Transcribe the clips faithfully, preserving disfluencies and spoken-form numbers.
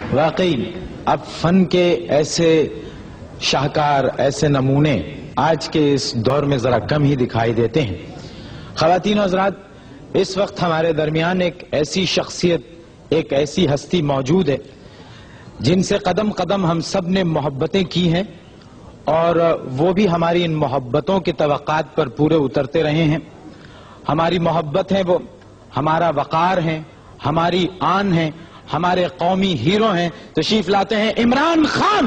واقعی اب فن کے ایسے شاہکار، ایسے نمونے آج کے اس دور میں ذرا کم ہی دکھائی دیتے ہیں۔ خواتین و حضرات، اس وقت ہمارے درمیان ایک ایسی شخصیت، ایک ایسی ہستی موجود ہے جن سے قدم قدم ہم سب نے محبتیں کی ہیں، اور وہ بھی ہماری ان محبتوں کے توقعات پر پورے اترتے رہے ہیں۔ ہماری محبت ہے، وہ ہمارا وقار ہے، ہماری آن ہے، ہمارے قومی ہیرو ہیں۔ تشریف لاتے ہیں عمران خان۔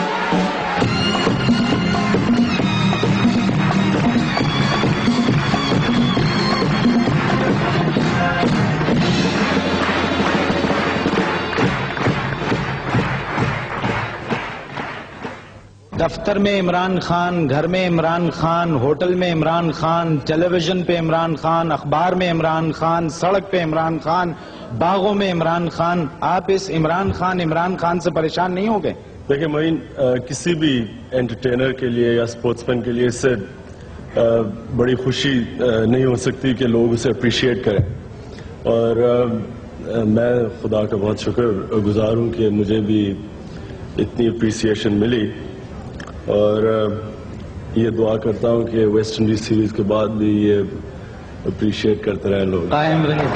دفتر میں عمران خان، گھر میں عمران خان، ہوٹل میں عمران خان، ٹیلی ویژن پہ عمران خان، اخبار میں عمران خان، سڑک پہ عمران خان، باغوں میں عمران خان۔ آپ اس عمران خان عمران خان سے پریشان نہیں ہو گئے؟ دیکھیں معین، کسی بھی انٹرٹینر کے لیے یا سپورٹس مین کے لیے اس سے بڑی خوشی نہیں ہو سکتی کہ لوگ اسے اپریشیٹ کریں، اور میں خدا کا بہت شکر گزار ہوں کہ مجھے بھی اتنی اپریسیشن ملی، اور یہ دعا کرتا ہوں کہ ویسٹ انڈیز سیریز کے بعد بھی یہ اپریشیٹ کرتے رہیں لوگ۔ قائم رہے۔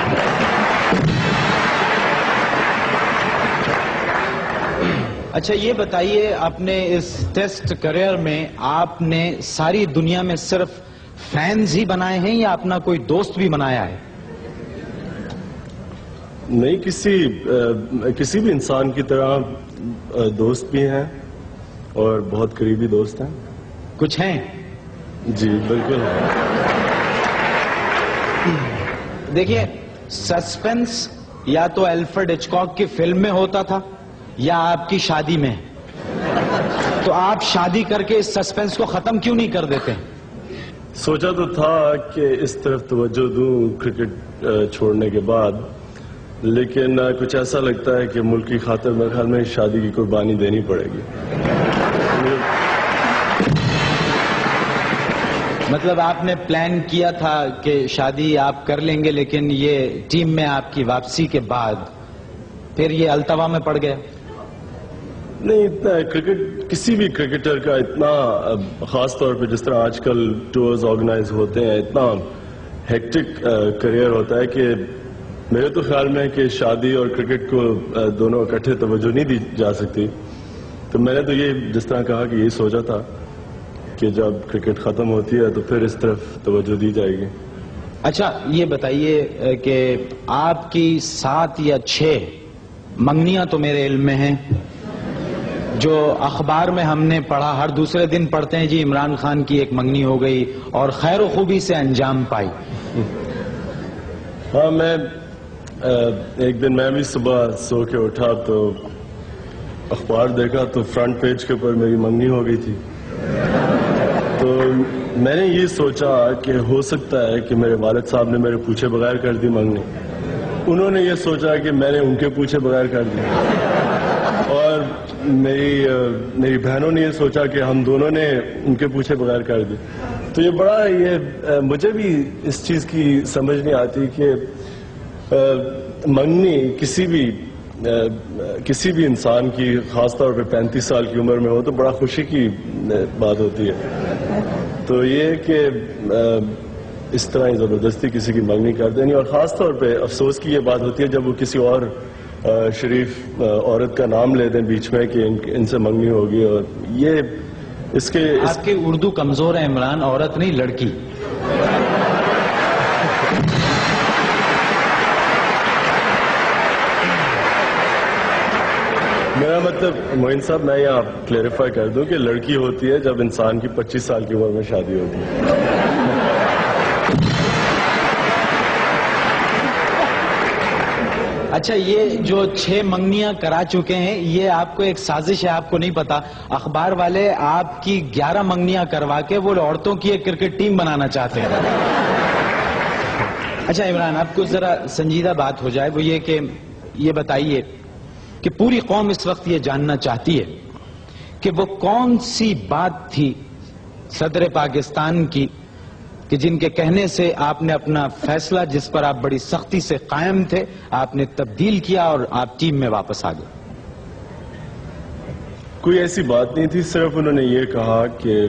اچھا یہ بتائیے، اپنے اس ٹیسٹ کریئر میں آپ نے ساری دنیا میں صرف فینز ہی بنائے ہیں یا اپنا کوئی دوست بھی بنایا ہے؟ نہیں، کسی کسی بھی انسان کی طرح دوست بھی ہیں اور بہت قریبی دوست ہیں۔ کچھ ہیں؟ جی بالکل ہے۔ دیکھیے، سسپنس یا تو الفریڈ ہچکاک کی فلم میں ہوتا تھا یا آپ کی شادی میں، تو آپ شادی کر کے اس سسپنس کو ختم کیوں نہیں کر دیتے؟ سوچا تو تھا کہ اس طرف توجہ دوں کرکٹ چھوڑنے کے بعد، لیکن کچھ ایسا لگتا ہے کہ ملک کی خاطر میرے خیال میں شادی کی قربانی دینی پڑے گی۔ مطلب آپ نے پلان کیا تھا کہ شادی آپ کر لیں گے، لیکن یہ ٹیم میں آپ کی واپسی کے بعد پھر یہ التوا میں پڑ گیا؟ نہیں، اتنا کرکٹ کسی بھی کرکٹر کا اتنا، خاص طور پہ جس طرح آج کل ٹورز آرگنائز ہوتے ہیں، اتنا ہیکٹک کریئر ہوتا ہے کہ میرے تو خیال میں کہ شادی اور کرکٹ کو دونوں اکٹھے توجہ نہیں دی جا سکتی۔ تو میں نے تو یہ جس طرح کہا کہ یہی سوچا تھا کہ جب کرکٹ ختم ہوتی ہے تو پھر اس طرف توجہ دی جائے گی۔ اچھا یہ بتائیے کہ آپ کی سات یا چھ منگنیاں تو میرے علم میں ہیں، جو اخبار میں ہم نے پڑھا، ہر دوسرے دن پڑھتے ہیں جی عمران خان کی ایک منگنی ہو گئی اور خیر و خوبی سے انجام پائی۔ ہاں، میں ایک دن میں بھی صبح سو کے اٹھا تو اخبار دیکھا تو فرنٹ پیج کے اوپر میری منگنی ہو گئی تھی۔ تو میں نے یہ سوچا کہ ہو سکتا ہے کہ میرے والد صاحب نے میرے پوچھے بغیر کر دی منگنی، انہوں نے یہ سوچا کہ میں نے ان کے پوچھے بغیر کر دی، اور میری میری بہنوں نے یہ سوچا کہ ہم دونوں نے ان کے پوچھے بغیر کر دی۔ تو یہ بڑا، یہ مجھے بھی اس چیز کی سمجھ نہیں آتی کہ منگنی کسی بھی کسی بھی انسان کی، خاص طور پہ پینتیس سال کی عمر میں ہو تو بڑا خوشی کی بات ہوتی ہے۔ تو یہ کہ اس طرح زبردستی کسی کی منگنی کر دینی، اور خاص طور پہ افسوس کی یہ بات ہوتی ہے جب وہ کسی اور شریف عورت کا نام لے دیں بیچ میں کہ ان سے منگنی ہوگی، اور یہ اس کے آپ کی اردو کمزور ہے عمران، عورت نہیں لڑکی۔ میرا مطلب معین صاحب، میں یہاں کلیریفائی کر دوں کہ لڑکی ہوتی ہے جب انسان کی پچیس سال کی عمر میں شادی ہوتی ہے۔ اچھا یہ جو چھ منگنیاں کرا چکے ہیں، یہ آپ کو ایک سازش ہے، آپ کو نہیں پتا، اخبار والے آپ کی گیارہ منگنیاں کروا کے وہ عورتوں کی ایک کرکٹ ٹیم بنانا چاہتے ہیں۔ اچھا عمران، آپ کو ذرا سنجیدہ بات ہو جائے، وہ یہ کہ یہ بتائیے کہ پوری قوم اس وقت یہ جاننا چاہتی ہے کہ وہ کون سی بات تھی صدر پاکستان کی کہ جن کے کہنے سے آپ نے اپنا فیصلہ، جس پر آپ بڑی سختی سے قائم تھے، آپ نے تبدیل کیا اور آپ ٹیم میں واپس آ گئے؟ کوئی ایسی بات نہیں تھی، صرف انہوں نے یہ کہا کہ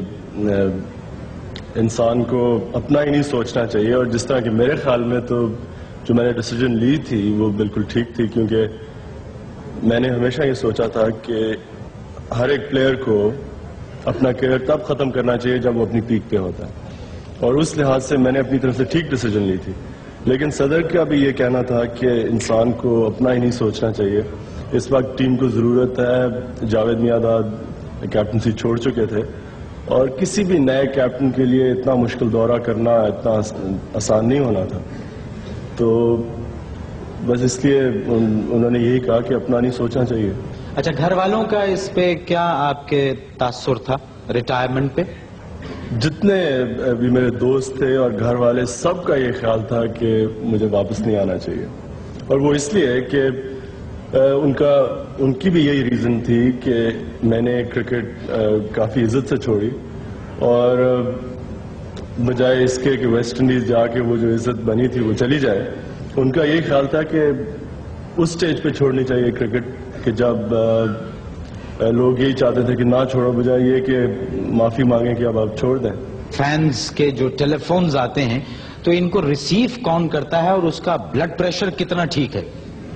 انسان کو اپنا ہی نہیں سوچنا چاہیے، اور جس طرح کہ میرے خیال میں تو جو میں نے ڈیسیجن لی تھی وہ بالکل ٹھیک تھی، کیونکہ میں نے ہمیشہ یہ سوچا تھا کہ ہر ایک پلیئر کو اپنا کیریئر تب ختم کرنا چاہیے جب وہ اپنی پیک پہ ہوتا ہے، اور اس لحاظ سے میں نے اپنی طرف سے ٹھیک ڈیسیجن لی تھی. لیکن صدر کا بھی یہ کہنا تھا کہ انسان کو اپنا ہی نہیں سوچنا چاہیے. اس وقت ٹیم کو ضرورت ہے، جاوید میاں کیپٹنسی چھوڑ چکے تھے، اور کسی بھی نئے کیپٹن کے لیے اتنا مشکل دورہ کرنا اتنا آسان نہیں ہونا تھا. تو بس اس لیے انہوں نے یہی کہا کہ اپنا نہیں سوچنا چاہیے. اچھا، گھر والوں کا اس پہ کیا آپ کے تاثر تھا ریٹائرمنٹ پہ؟ جتنے بھی میرے دوست تھے اور گھر والے، سب کا یہ خیال تھا کہ مجھے واپس نہیں آنا چاہیے، اور وہ اس لیے کہ ان کا ان کی بھی یہی ریزن تھی کہ میں نے کرکٹ کافی عزت سے چھوڑی، اور بجائے اس کے کہ ویسٹ انڈیز جا کے وہ جو عزت بنی تھی وہ چلی جائے، ان کا یہی خیال تھا کہ اس سٹیج پہ چھوڑنی چاہیے کرکٹ کہ جب لوگ یہی چاہتے تھے کہ نہ چھوڑو، بجائے یہ کہ معافی مانگیں کہ اب آپ چھوڑ دیں. فینز کے جو ٹیلی فونز آتے ہیں تو ان کو ریسیو کون کرتا ہے، اور اس کا بلڈ پریشر کتنا ٹھیک ہے؟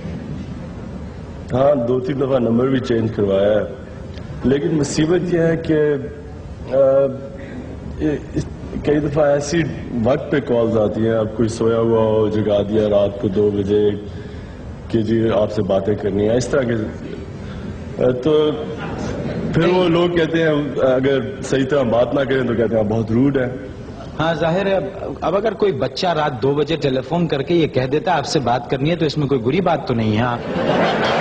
ہاں، دو تین دفعہ نمبر بھی چینج کروایا ہے، لیکن مصیبت یہ ہے کہ کئی دفعہ ایسی وقت پہ کالز آتی ہیں، اب کوئی سویا ہوا ہو، جگا دیا رات کو دو بجے کہ جی آپ سے باتیں کرنی ہیں، اس طرح کے. تو پھر وہ لوگ کہتے ہیں اگر صحیح طرح بات نہ کریں تو کہتے ہیں آپ بہت روڈ ہیں. ہاں ظاہر ہے. اب اگر کوئی بچہ رات دو بجے ٹیلی فون کر کے یہ کہہ دیتا ہے آپ سے بات کرنی ہے تو اس میں کوئی بری بات تو نہیں ہے.